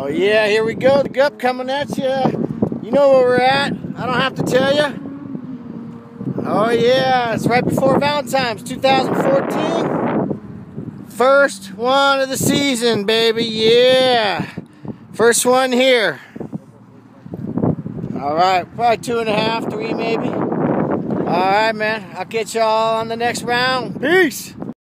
Oh yeah, here we go. The gup coming at you. You know where we're at. I don't have to tell you. Oh yeah, it's right before Valentine's 2014. First one of the season, baby. Yeah. First one here. All right, probably 2.5, 3 maybe. All right, man. I'll catch y'all on the next round. Peace.